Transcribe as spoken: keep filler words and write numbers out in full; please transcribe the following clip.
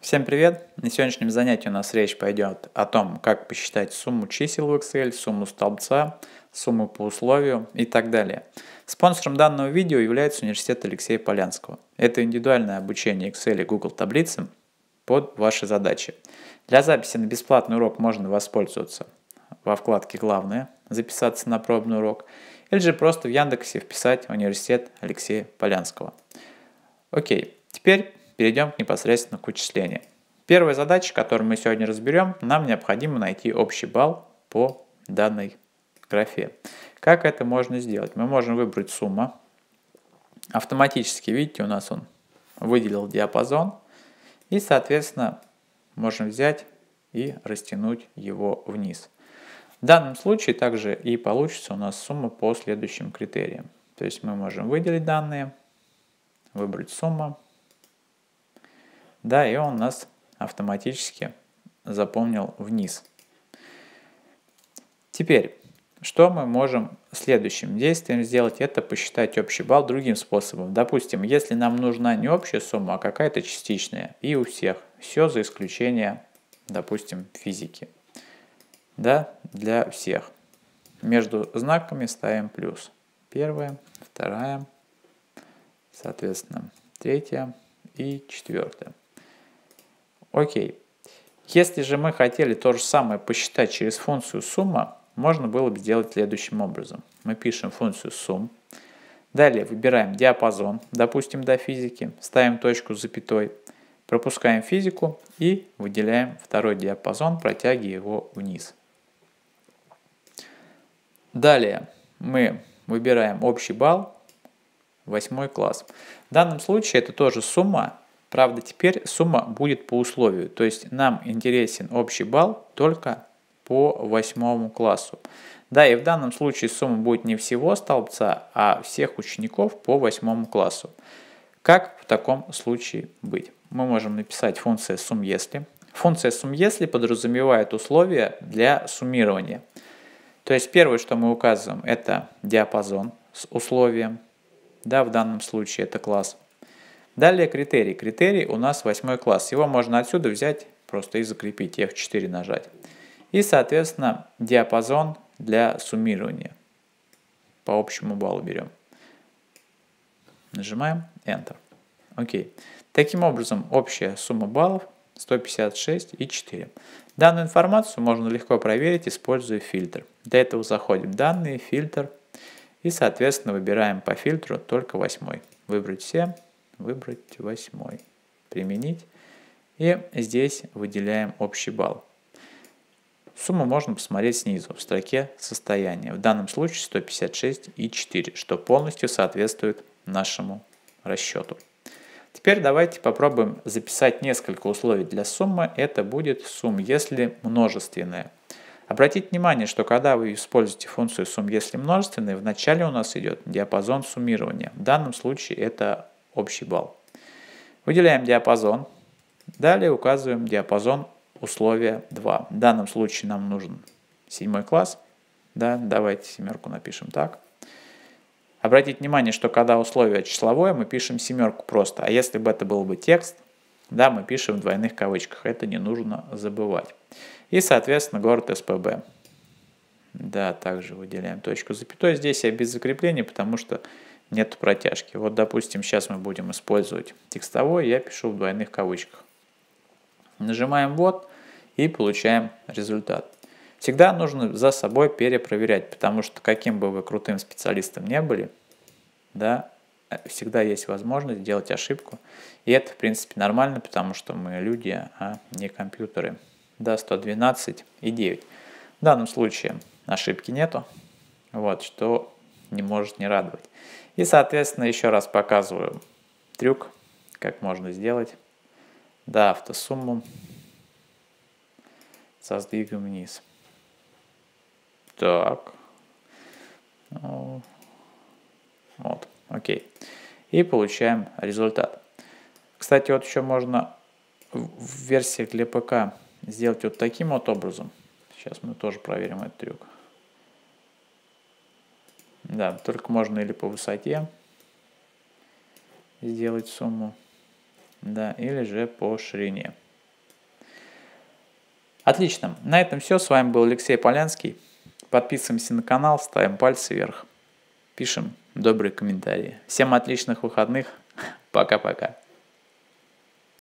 Всем привет! На сегодняшнем занятии у нас речь пойдет о том, как посчитать сумму чисел в Excel, сумму столбца, сумму по условию и так далее. Спонсором данного видео является университет Алексея Полянского. Это индивидуальное обучение Excel и Google таблицам под ваши задачи. Для записи на бесплатный урок можно воспользоваться во вкладке «Главное», записаться на пробный урок, или же просто в Яндексе вписать университет Алексея Полянского. Окей, теперь перейдем непосредственно к вычислению. Первая задача, которую мы сегодня разберем, нам необходимо найти общий балл по данной графе. Как это можно сделать? Мы можем выбрать сумма. Автоматически, видите, у нас он выделил диапазон. И, соответственно, можем взять и растянуть его вниз. В данном случае также и получится у нас сумма по следующим критериям. То есть мы можем выделить данные, выбрать сумму. Да, и он у нас автоматически запомнил вниз. Теперь, что мы можем следующим действием сделать? Это посчитать общий балл другим способом. Допустим, если нам нужна не общая сумма, а какая-то частичная, и у всех. Все за исключением, допустим, физики. Да, для всех. Между знаками ставим плюс. Первая, вторая, соответственно, третья и четвертая. Окей. Если же мы хотели то же самое посчитать через функцию сумма, можно было бы сделать следующим образом. Мы пишем функцию сумм. Далее выбираем диапазон, допустим, до физики, ставим точку с запятой, пропускаем физику и выделяем второй диапазон, протягивая его вниз. Далее мы выбираем общий балл, восьмой класс. В данном случае это тоже сумма. Правда, теперь сумма будет по условию, то есть нам интересен общий балл только по восьмому классу. Да, и в данном случае сумма будет не всего столбца, а всех учеников по восьмому классу. Как в таком случае быть? Мы можем написать функция сумм если. Функция сумм если подразумевает условия для суммирования. То есть первое, что мы указываем, это диапазон с условием. Да, в данном случае это класс. Далее критерий. Критерий у нас восьмой класс. Его можно отсюда взять просто и закрепить, эф четыре нажать. И, соответственно, диапазон для суммирования. По общему баллу берем. Нажимаем Enter. Окей. Таким образом, общая сумма баллов сто пятьдесят шесть и четыре. Данную информацию можно легко проверить, используя фильтр. Для этого заходим в данные, фильтр. И, соответственно, выбираем по фильтру только восьмой. Выбрать все. Выбрать восьмой, применить, и здесь выделяем общий балл. Сумму можно посмотреть снизу, в строке состояния. В данном случае сто пятьдесят шесть и четыре, что полностью соответствует нашему расчету. Теперь давайте попробуем записать несколько условий для суммы. Это будет сумма, если множественная. Обратите внимание, что когда вы используете функцию сумм, если множественная, в начале у нас идет диапазон суммирования. В данном случае это общий балл. Выделяем диапазон. Далее указываем диапазон условия два. В данном случае нам нужен седьмой класс. Да, давайте семерку напишем так. Обратите внимание, что когда условие числовое, мы пишем семерку просто. А если бы это был бы текст, да, мы пишем в двойных кавычках. Это не нужно забывать. И, соответственно, город эс пэ бэ. Да, также выделяем точку с запятой. Здесь я без закрепления, потому что нет протяжки. Вот, допустим, сейчас мы будем использовать текстовой, я пишу в двойных кавычках. Нажимаем «Вот» и получаем результат. Всегда нужно за собой перепроверять, потому что каким бы вы крутым специалистом не были, да, всегда есть возможность сделать ошибку. И это, в принципе, нормально, потому что мы люди, а не компьютеры. Да, сто двенадцать и девять. В данном случае ошибки нету, вот, что не может не радовать. И, соответственно, еще раз показываю трюк, как можно сделать. Да, автосумму со сдвигом вниз. Так. Ну, вот, окей. И получаем результат. Кстати, вот еще можно в версиях для ПК сделать вот таким вот образом. Сейчас мы тоже проверим этот трюк. Да, только можно или по высоте сделать сумму, да, или же по ширине. Отлично. На этом все. С вами был Алексей Полянский. Подписываемся на канал, ставим пальцы вверх, пишем добрые комментарии. Всем отличных выходных. Пока-пока.